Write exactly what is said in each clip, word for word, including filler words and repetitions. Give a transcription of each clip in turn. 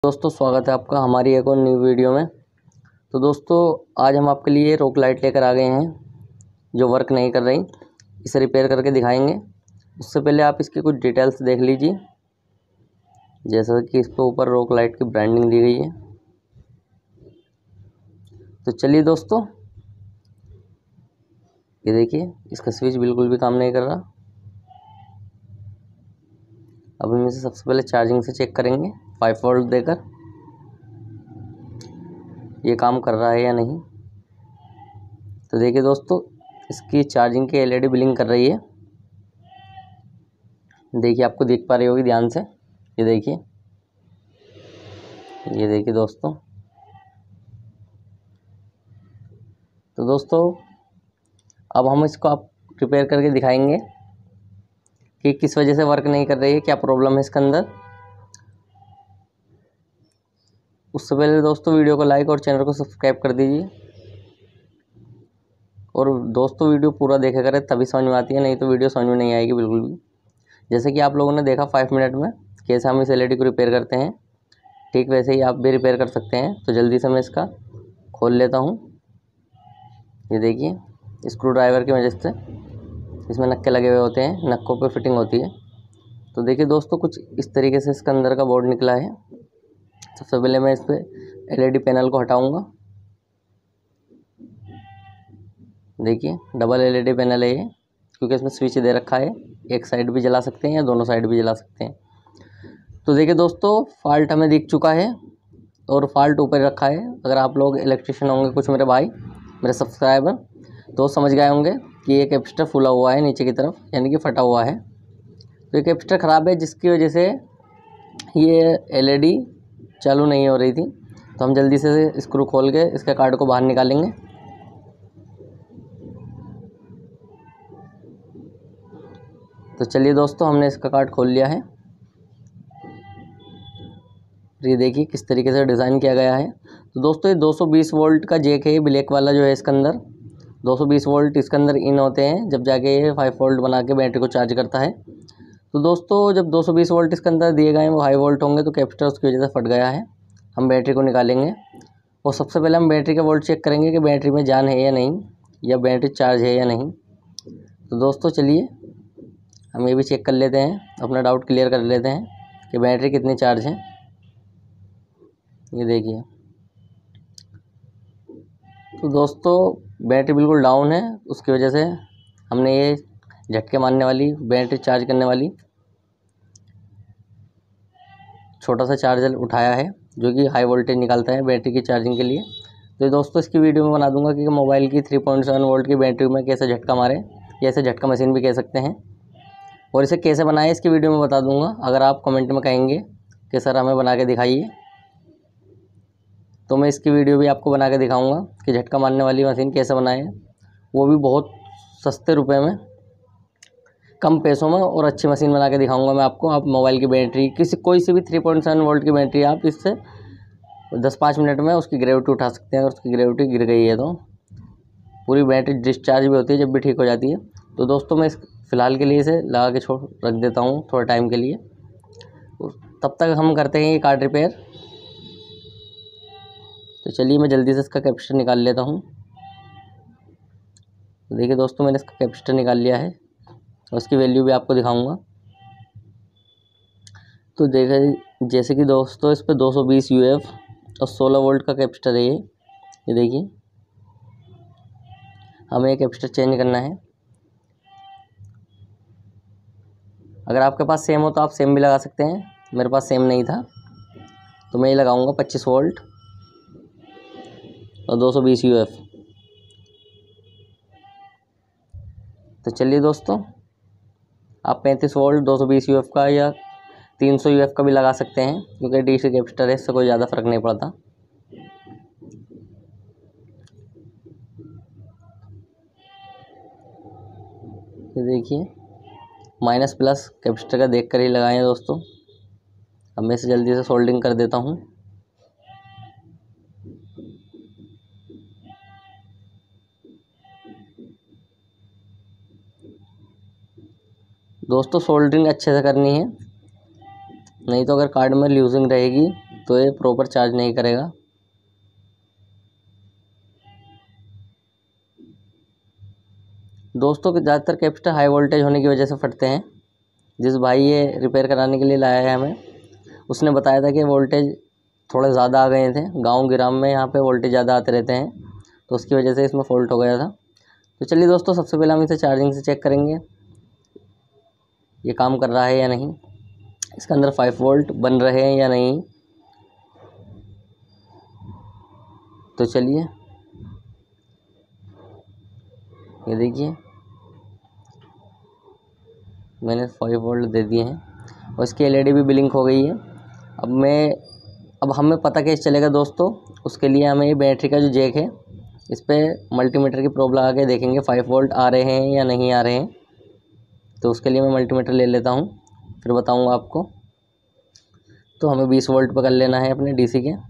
दोस्तों स्वागत है आपका हमारी एक और न्यू वीडियो में। तो दोस्तों आज हम आपके लिए रोक लाइट लेकर आ गए हैं जो वर्क नहीं कर रही, इसे रिपेयर करके दिखाएंगे। उससे पहले आप इसकी कुछ डिटेल्स देख लीजिए, जैसा कि इस पर ऊपर रोक लाइट की ब्रांडिंग दी गई है। तो चलिए दोस्तों, ये देखिए इसका स्विच बिल्कुल भी काम नहीं कर रहा। अब हम इसे सबसे पहले चार्जिंग से चेक करेंगे फाइव वोल्ट देकर, ये काम कर रहा है या नहीं। तो देखिए दोस्तों, इसकी चार्जिंग की एलईडी ब्लिंक कर रही है। देखिए आपको दिख पा रही होगी ध्यान से, ये देखिए ये देखिए दोस्तों। तो दोस्तों अब हम इसको आप रिपेयर करके दिखाएंगे कि किस वजह से वर्क नहीं कर रही है, क्या प्रॉब्लम है इसके अंदर। उससे पहले दोस्तों वीडियो को लाइक और चैनल को सब्सक्राइब कर दीजिए। और दोस्तों वीडियो पूरा देखा करें तभी समझ में आती है, नहीं तो वीडियो समझ में नहीं आएगी बिल्कुल भी। जैसे कि आप लोगों ने देखा फाइव मिनट में कैसे हम इस एलईडी को रिपेयर करते हैं, ठीक वैसे ही आप भी रिपेयर कर सकते हैं। तो जल्दी से मैं इसका खोल लेता हूँ। ये देखिए स्क्रू ड्राइवर की मदद से इसमें नक्के लगे हुए होते हैं, नक्कों पे फिटिंग होती है। तो देखिए दोस्तों कुछ इस तरीके से इसका अंदर का बोर्ड निकला है। सबसे पहले मैं इस पर एलईडी पैनल को हटाऊंगा। देखिए डबल एलईडी पैनल है ये, क्योंकि इसमें स्विच दे रखा है, एक साइड भी जला सकते हैं या दोनों साइड भी जला सकते हैं। तो देखिए दोस्तों फॉल्ट हमें दिख चुका है और फॉल्ट ऊपर रखा है। अगर आप लोग इलेक्ट्रिशियन होंगे, कुछ मेरे भाई मेरे सब्सक्राइबर, तो समझ गए होंगे कि ये कैपेसिटर फूला हुआ है नीचे की तरफ, यानी कि फटा हुआ है। तो ये कैपेसिटर ख़राब है, जिसकी वजह से ये एलईडी चालू नहीं हो रही थी। तो हम जल्दी से स्क्रू खोल के इसके कार्ड को बाहर निकालेंगे। तो चलिए दोस्तों, हमने इसका कार्ड खोल लिया है। ये देखिए किस तरीके से डिज़ाइन किया गया है। तो दोस्तों ये दो सौ बीस वोल्ट का जैक है, ब्लैक वाला जो है इसके अंदर दो सौ बीस वोल्ट इसके अंदर इन होते हैं, जब जाके ये फाइव वोल्ट बना के बैटरी को चार्ज करता है। तो दोस्तों जब दो सौ बीस वोल्ट इसके अंदर दिए गए हैं वो हाई वोल्ट होंगे, तो कैपेसिटर उसकी वजह से फट गया है। हम बैटरी को निकालेंगे और सबसे पहले हम बैटरी का वोल्ट चेक करेंगे कि बैटरी में जान है या नहीं, या बैटरी चार्ज है या नहीं। तो दोस्तों चलिए हम ये भी चेक कर लेते हैं, अपना डाउट क्लियर कर लेते हैं कि बैटरी कितनी चार्ज है। ये देखिए तो दोस्तों बैटरी बिल्कुल डाउन है, उसकी वजह से हमने ये झटके मारने वाली बैटरी चार्ज करने वाली छोटा सा चार्जर उठाया है, जो कि हाई वोल्टेज निकालता है बैटरी की चार्जिंग के लिए। तो दोस्तों इसकी वीडियो में बना दूंगा कि मोबाइल की थ्री पॉइंट सेवन वोल्ट की बैटरी में कैसे झटका मारे, या इसे झटका मशीन भी कह सकते हैं। और इसे कैसे बनाए इसकी वीडियो में बता दूंगा। अगर आप कमेंट में कहेंगे कि सर हमें बना के दिखाइए, तो मैं इसकी वीडियो भी आपको बना के दिखाऊंगा कि झटका मारने वाली मशीन कैसे बनाएं, वो भी बहुत सस्ते रुपए में, कम पैसों में, और अच्छी मशीन बना के दिखाऊंगा मैं आपको। आप मोबाइल की बैटरी किसी कोई सी भी थ्री पॉइंट सेवन वोल्ट की बैटरी आप इससे दस पाँच मिनट में उसकी ग्रेविटी उठा सकते हैं। अगर उसकी ग्रेविटी गिर गई है तो पूरी बैटरी डिस्चार्ज भी होती है, जब भी ठीक हो जाती है। तो दोस्तों मैं इस फ़िलहाल के लिए इसे लगा के छोड़ रख देता हूँ थोड़ा टाइम के लिए, तब तक हम करते हैं ये कार्ड रिपेयर। तो चलिए मैं जल्दी से इसका कैपेसिटर निकाल लेता हूँ। तो देखिए दोस्तों मैंने इसका कैपेसिटर निकाल लिया है और उसकी वैल्यू भी आपको दिखाऊंगा। तो देखिए जैसे कि दोस्तों इस पर दो सौ बीस यूएफ और सोलह वोल्ट का कैपेसिटर है ये ये देखिए हमें ये कैपेसिटर चेंज करना है। अगर आपके पास सेम हो तो आप सेम भी लगा सकते हैं, मेरे पास सेम नहीं था तो मैं ये लगाऊंगा पच्चीस वोल्ट और दो सौ बीस यूएफ। तो चलिए दोस्तों, आप पैंतीस वोल्ट दो सौ बीस यूएफ का या तीन सौ यूएफ का भी लगा सकते हैं, क्योंकि डीसी कैपेसिटर है, इससे कोई ज़्यादा फर्क नहीं पड़ता। ये देखिए माइनस प्लस कैपेसिटर का देख कर ही लगाएं दोस्तों। अब मैं इसे जल्दी से सोल्डिंग कर देता हूँ। दोस्तों सोल्डरिंग अच्छे से करनी है, नहीं तो अगर कार्ड में लूजिंग रहेगी तो ये प्रॉपर चार्ज नहीं करेगा। दोस्तों ज़्यादातर कैपेसिटर हाई वोल्टेज होने की वजह से फटते हैं। जिस भाई ये रिपेयर कराने के लिए लाया है हमें, उसने बताया था कि वोल्टेज थोड़े ज़्यादा आ गए थे। गांव गिराम में यहाँ पे वोल्टेज ज़्यादा आते रहते हैं, तो उसकी वजह से इसमें फॉल्ट हो गया था। तो चलिए दोस्तों, सबसे पहले हम इसे चार्जिंग से चेक करेंगे ये काम कर रहा है या नहीं, इसके अंदर फाइव वोल्ट बन रहे हैं या नहीं। तो चलिए, ये देखिए मैंने फाइव वोल्ट दे दिए हैं और इसकी एलईडी भी ब्लिंक हो गई है। अब मैं अब हमें पता कैसे चलेगा दोस्तों, उसके लिए हमें ये बैटरी का जो जैक है इस पर मल्टीमीटर की प्रोब लगा के देखेंगे फाइव वोल्ट आ रहे हैं या नहीं आ रहे हैं। तो उसके लिए मैं मल्टीमीटर ले लेता हूँ, फिर बताऊँगा आपको। तो हमें बीस वोल्ट पर कर लेना है अपने डीसी के,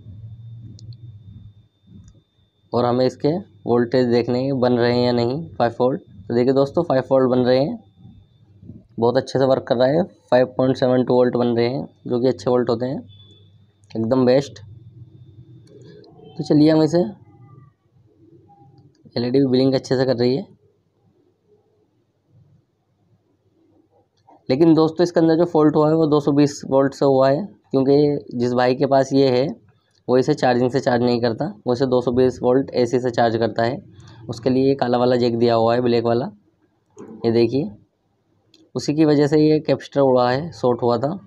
और हमें इसके वोल्टेज देखने हैं बन रहे हैं या नहीं फाइव वोल्ट। तो देखिए दोस्तों, फाइव वोल्ट बन रहे हैं, बहुत अच्छे से वर्क कर रहा है। Five point seven two volt बन रहे हैं, जो कि अच्छे वोल्ट होते हैं, एकदम बेस्ट। तो चलिए हम इसे, एलईडी भी ब्लिंक अच्छे से कर रही है। लेकिन दोस्तों इसके अंदर जो फॉल्ट हुआ है वो दो सौ बीस वोल्ट से हुआ है, क्योंकि जिस भाई के पास ये है वो इसे चार्जिंग से चार्ज नहीं करता, वो इसे दो सौ बीस वोल्ट एसी से चार्ज करता है। उसके लिए ये काला वाला जैक दिया हुआ है, ब्लैक वाला, ये देखिए। उसी की वजह से ये कैपेसिटर उड़ा है, शॉर्ट हुआ था।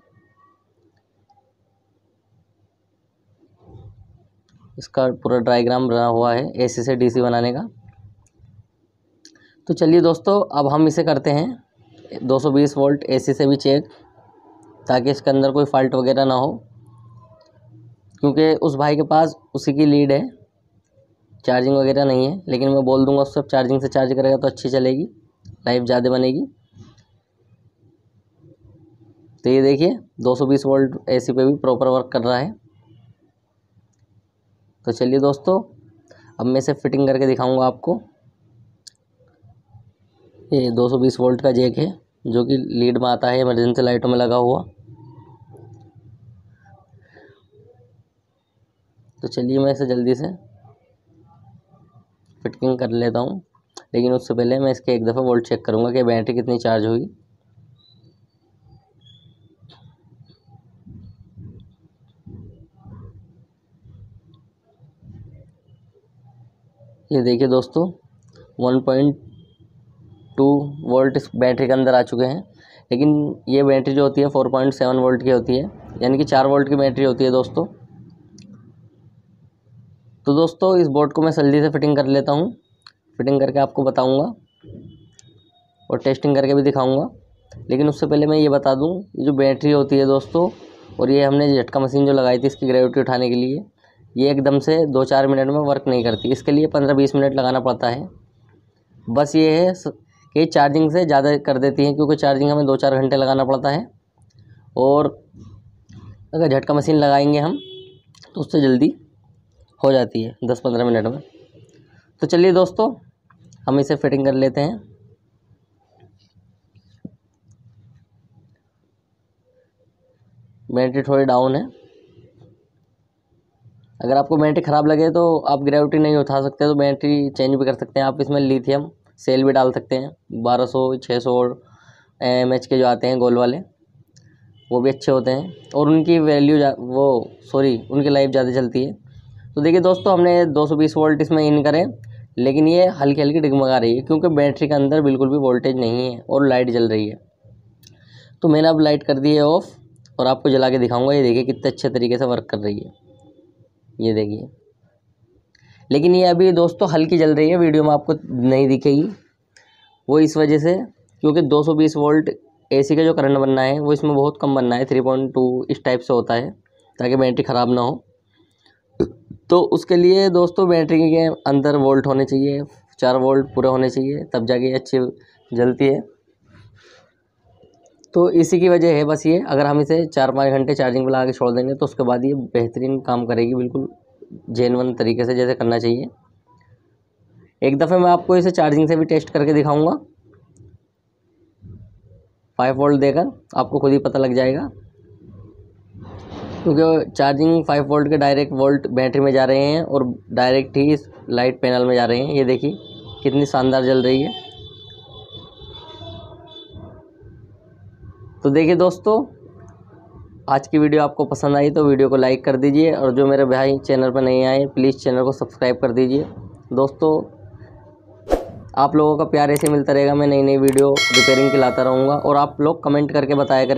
इसका पूरा डायग्राम बना हुआ है एसी से डीसी बनाने का। तो चलिए दोस्तों, अब हम इसे करते हैं दो सौ बीस वोल्ट एसी से भी चेक, ताकि इसके अंदर कोई फॉल्ट वगैरह ना हो, क्योंकि उस भाई के पास उसी की लीड है, चार्जिंग वगैरह नहीं है। लेकिन मैं बोल दूंगा उससे चार्जिंग से चार्ज करेगा तो अच्छी चलेगी, लाइफ ज़्यादा बनेगी। तो ये देखिए दो सौ बीस वोल्ट एसी पे भी प्रॉपर वर्क कर रहा है। तो चलिए दोस्तों, अब मैं इसे फिटिंग करके दिखाऊंगा आपको। ये दो सौ बीस वोल्ट का जैक है, जो कि लीड में आता है, इमरजेंसी लाइटों में लगा हुआ। तो चलिए मैं इसे जल्दी से फिटिंग कर लेता हूँ, लेकिन उससे पहले मैं इसके एक दफ़ा वोल्ट चेक करूँगा कि बैटरी कितनी चार्ज हुई। ये देखिए दोस्तों, वन पॉइंट टू वोल्ट इस बैटरी के अंदर आ चुके हैं। लेकिन ये बैटरी जो होती है फोर पॉइंट सेवन वोल्ट की होती है, यानी कि चार वोल्ट की बैटरी होती है दोस्तों। तो दोस्तों इस बोर्ड को मैं जल्दी से फिटिंग कर लेता हूँ, फिटिंग करके आपको बताऊँगा और टेस्टिंग करके भी दिखाऊँगा। लेकिन उससे पहले मैं ये बता दूँ, ये जो बैटरी होती है दोस्तों, और ये हमने झटका मशीन जो लगाई थी इसकी ग्रेविटी उठाने के लिए, ये एकदम से दो चार मिनट में वर्क नहीं करती। इसके लिए पंद्रह बीस मिनट लगाना पड़ता है। बस ये है कि चार्जिंग से ज़्यादा कर देती हैं, क्योंकि चार्जिंग हमें दो चार घंटे लगाना पड़ता है, और अगर झटका मशीन लगाएंगे हम तो उससे जल्दी हो जाती है दस पंद्रह मिनट में। तो चलिए दोस्तों, हम इसे फिटिंग कर लेते हैं। बैटरी थोड़ी डाउन है। अगर आपको बैटरी ख़राब लगे तो आप ग्रेविटी नहीं उठा सकते तो बैटरी चेंज भी कर सकते हैं। आप इसमें लिथियम सेल भी डाल सकते हैं, बारह सौ छः सौ एम एच के जो आते हैं गोल वाले, वो भी अच्छे होते हैं, और उनकी वैल्यू वो सॉरी उनकी लाइफ ज़्यादा चलती है। तो देखिए दोस्तों, हमने दो सौ बीस वोल्ट इसमें इन करें, लेकिन ये हल्की हल्की डगमगा रही है, क्योंकि बैटरी के अंदर बिल्कुल भी वोल्टेज नहीं है और लाइट जल रही है। तो मैंने अब लाइट कर दी है ऑफ़, और आपको जला के दिखाऊंगा। ये देखिए कितने अच्छे तरीके से वर्क कर रही है, ये देखिए। लेकिन ये अभी दोस्तों हल्की जल रही है, वीडियो में आपको नहीं दिखेगी, वो इस वजह से क्योंकि दो सौ बीस वोल्ट एसी का जो करंट बनना है वो इसमें बहुत कम बनना है, थ्री पॉइंट टू इस टाइप से होता है, ताकि बैटरी ख़राब ना हो। तो उसके लिए दोस्तों बैटरी के अंदर वोल्ट होने चाहिए, चार वोल्ट पूरे होने चाहिए, तब जाके अच्छी जलती है। तो इसी की वजह है बस ये। अगर हम इसे चार पाँच घंटे चार्जिंग पर लगा के छोड़ देंगे तो उसके बाद ये बेहतरीन काम करेगी, बिल्कुल जेन्युइन तरीके से जैसे करना चाहिए। एक दफ़े मैं आपको इसे चार्जिंग से भी टेस्ट करके दिखाऊंगा, फाइव वोल्ट देकर आपको खुद ही पता लग जाएगा। क्योंकि चार्जिंग फाइव वोल्ट के डायरेक्ट वोल्ट बैटरी में जा रहे हैं और डायरेक्ट ही इस लाइट पैनल में जा रहे हैं। ये देखिए कितनी शानदार जल रही है। तो देखिए दोस्तों, आज की वीडियो आपको पसंद आई तो वीडियो को लाइक कर दीजिए, और जो मेरे भाई चैनल पर नहीं आए प्लीज़ चैनल को सब्सक्राइब कर दीजिए। दोस्तों, आप लोगों का प्यार ऐसे मिलता रहेगा, मैं नई नई वीडियो रिपेयरिंग की लाता रहूँगा, और आप लोग कमेंट करके बताया करें